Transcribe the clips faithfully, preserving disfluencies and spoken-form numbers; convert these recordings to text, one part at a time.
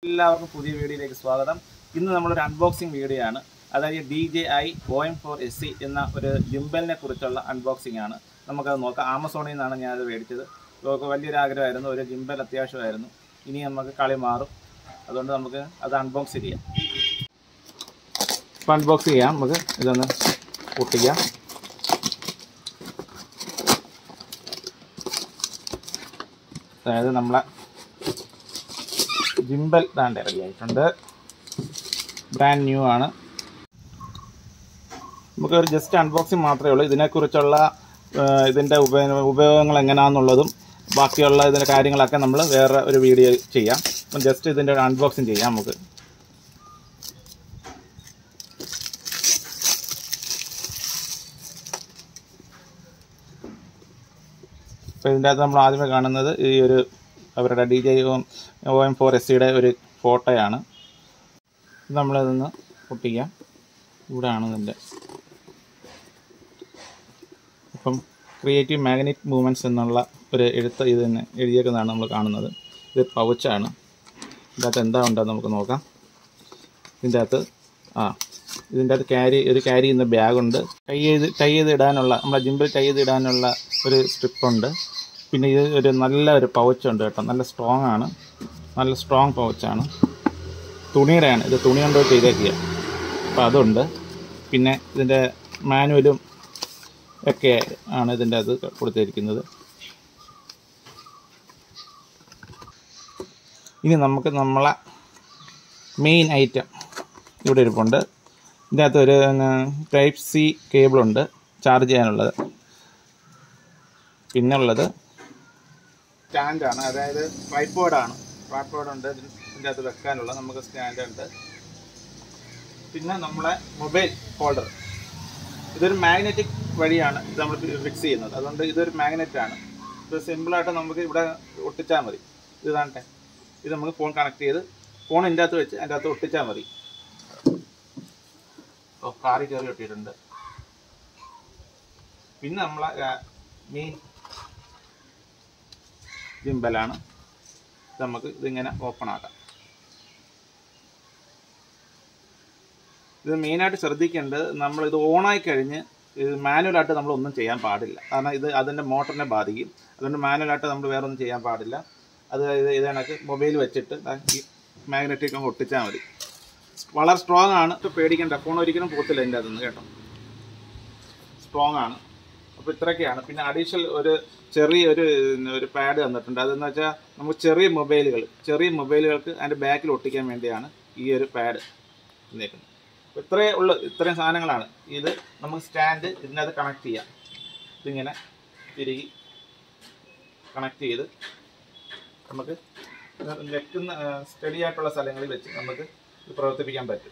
എല്ലാവർക്കും പുതിയ വീഡിയോയിലേക്ക് സ്വാഗതം. ഇന്ന് നമ്മളൊരു അൺബോക്സിംഗ് വീഡിയോ ആണ്. അതായത് D J I O M four S C എന്ന ഒരു ജിംബലിനെ കുറിച്ചുള്ള അൺബോക്സിംഗ് ആണ്. നമുക്കത് നോക്കാം. ആമസോണിൽ നിന്നാണ് ഞാനത് മേടിച്ചത്. നമുക്ക് വലിയൊരു ആഗ്രഹമായിരുന്നു, ഒരു ജിംബൽ അത്യാവശ്യമായിരുന്നു. ഇനി നമുക്ക് കളി മാറും, അതുകൊണ്ട് നമുക്ക് അത് അൺബോക്സ് ചെയ്യാം. ഇപ്പം അൺബോക്സ് ചെയ്യാം. നമുക്ക് ഇതൊന്ന് പൊട്ടിക്കാം. അതായത് നമ്മളെ ജിംബൽ ദാണ്ട് റെഡി ആയിട്ടുണ്ട്. ബ്രാൻഡ് ന്യൂ ആണ്. നമുക്കൊരു ജസ്റ്റ് അൺബോക്സിങ് മാത്രമേ ഉള്ളൂ. ഇതിനെക്കുറിച്ചുള്ള ഇതിൻ്റെ ഉപയോഗ ഉപയോഗങ്ങൾ എങ്ങനെയാണെന്നുള്ളതും ബാക്കിയുള്ള ഇതിൻ്റെ കാര്യങ്ങളൊക്കെ നമ്മൾ വേറെ ഒരു വീഡിയോ ചെയ്യാം. അപ്പം ജസ്റ്റ് ഇതിൻ്റെ ഒരു അൺബോക്സിങ് ചെയ്യാം നമുക്ക്. അപ്പോൾ ഇതിൻ്റെ അകത്ത് നമ്മൾ ആദ്യമേ കാണുന്നത് ഈ ഒരു അവരുടെ D J O M four S സിയുടെ ഒരു ഫോട്ടോയാണ്. നമ്മളിതൊന്ന് പൊട്ടിക്കാം. ഇവിടെയാണ് ഇതിൻ്റെ. അപ്പം ക്രിയേറ്റീവ് മാഗ്നറ്റിക് മൂവ്മെൻറ്റ്സ് എന്നുള്ള ഒരു എഴുത്ത് ഇത് തന്നെ എഴുതിയേക്കുന്നതാണ് നമ്മൾ കാണുന്നത്. ഇത് പൗച്ചാണ്. ഇതിൻ്റെ അകത്ത് എന്താ ഉണ്ടെന്ന് നമുക്ക് നോക്കാം. ഇതിൻ്റെ അകത്ത് ആ ഇതിൻ്റെ അകത്ത് ക്യാരി ഒരു ക്യാരി ചെയ്യുന്ന ബാഗുണ്ട്. ടൈ ചെയ്ത് ടൈ ചെയ്ത് ഇടാനുള്ള നമ്മളെ ജിംബിൽ ടൈ ചെയ്ത് ഇടാനുള്ള ഒരു സ്ട്രിപ്പുണ്ട്. പിന്നെ ഇത് ഒരു നല്ല ഒരു പൗച്ചുണ്ട് കേട്ടോ. നല്ല സ്ട്രോങ് ആണ്. നല്ല സ്ട്രോങ് പൗച്ചാണ്. തുണിയുടെയാണ്. ഇത് തുണി കൊണ്ട് ചെയ്തേക്കുക. അപ്പോൾ അതുണ്ട്. പിന്നെ ഇതിൻ്റെ മാനുവലും ഒക്കെ ആണ് ഇതിൻ്റെ അത് കൊടുത്തിരിക്കുന്നത്. ഇനി നമുക്ക് നമ്മളെ മെയിൻ ഐറ്റം ഇവിടെ ഇരിപ്പുണ്ട്. ഇതിൻ്റെ അകത്ത് ഒരു ടൈപ്പ് സി കേബിളുണ്ട് ചാർജ് ചെയ്യാനുള്ളത്. പിന്നെ ഉള്ളത് സ്റ്റാൻഡാണ്. അതായത് ട്രൈപോഡാണ്. ട്രൈപോഡുണ്ട് ഇതിൻ്റെ അകത്ത് വെക്കാനുള്ള. നമുക്ക് സ്റ്റാൻഡുണ്ട്. പിന്നെ നമ്മളെ മൊബൈൽ ഹോൾഡർ. ഇതൊരു മാഗ്നറ്റിക് വഴിയാണ് ഇത് നമ്മൾ ഫിക്സ് ചെയ്യുന്നത്. അതുകൊണ്ട് ഇതൊരു മാഗ്നറ്റാണ്. ഇത് സിമ്പിളായിട്ട് നമുക്ക് ഇവിടെ ഒട്ടിച്ചാൽ മതി. ഇത് കാണട്ടെ. ഇത് നമുക്ക് ഫോൺ കണക്ട് ചെയ്ത് ഫോൺ ഇതിൻ്റെ അകത്ത് വെച്ച് അതിൻ്റെ അകത്ത് ഒട്ടിച്ചാൽ മതി. ഓ കാറി കയറി ഒട്ടിയിട്ടുണ്ട്. പിന്നെ നമ്മളെ മെയിൻ ജിംബലാണ്. നമുക്ക് ഇതിങ്ങനെ ഓപ്പൺ ആക്കാം. ഇത് മെയിനായിട്ട് ശ്രദ്ധിക്കേണ്ടത്, നമ്മളിത് ഓണായി കഴിഞ്ഞ് ഇത് മാനുവലായിട്ട് നമ്മളൊന്നും ചെയ്യാൻ പാടില്ല. കാരണം ഇത് അതിൻ്റെ മോട്ടറിനെ ബാധിക്കും. അതുകൊണ്ട് മാനുവലായിട്ട് നമ്മൾ വേറെ ഒന്നും ചെയ്യാൻ പാടില്ല. അത് ഇത് ഇത് കണക്ക് മൊബൈൽ വെച്ചിട്ട് ഈ മാഗ്നറ്റിക് അങ്ങ് ഒട്ടിച്ചാൽ മതി. വളരെ സ്ട്രോങ് ആണ്. പേടിക്കേണ്ട. ഫോൺ ഒരിക്കലും പോകത്തില്ല ഇതിൻ്റെ അകത്തുനിന്ന് കേട്ടോ. സ്ട്രോങ് ആണ്. അപ്പോൾ ഇത്രയൊക്കെയാണ്. പിന്നെ അഡീഷണൽ ഒരു ചെറിയ ഒരു ഒരു പാഡ് തന്നിട്ടുണ്ട്. അതെന്ന് വെച്ചാൽ നമുക്ക് ചെറിയ മൊബൈലുകൾ ചെറിയ മൊബൈലുകൾക്ക് അതിൻ്റെ ബാക്കിൽ ഒട്ടിക്കാൻ വേണ്ടിയാണ് ഈ ഒരു പാഡ് തന്നേക്കുന്നത്. അപ്പോൾ ഇത്രയേ ഉള്ളൂ. ഇത്രയും സാധനങ്ങളാണ്. ഇത് നമുക്ക് സ്റ്റാൻഡ് ഇതിനകത്ത് കണക്ട് ചെയ്യാം. ഇതിങ്ങനെ തിരികെ കണക്ട് ചെയ്ത് നമുക്ക് വെക്കുന്ന സ്റ്റഡി ആയിട്ടുള്ള സ്ഥലങ്ങളിൽ വെച്ച് നമുക്ക് ഇത് പ്രവർത്തിപ്പിക്കാൻ പറ്റും.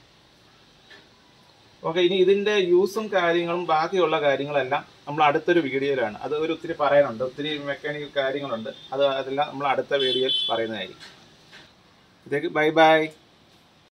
ഓക്കെ. ഇനി ഇതിൻ്റെ യൂസും കാര്യങ്ങളും ബാക്കിയുള്ള കാര്യങ്ങളെല്ലാം നമ്മൾ അടുത്തൊരു വീഡിയോയിലാണ്. അത് ഒരു ഒത്തിരി പറയാനുണ്ട്. ഒത്തിരി മെക്കാനിക്കൽ കാര്യങ്ങളുണ്ട്. അത് അതെല്ലാം നമ്മൾ അടുത്ത വീഡിയോയിൽ പറയുന്നതായിരിക്കും. ഇതേക്ക് ബൈ ബൈ.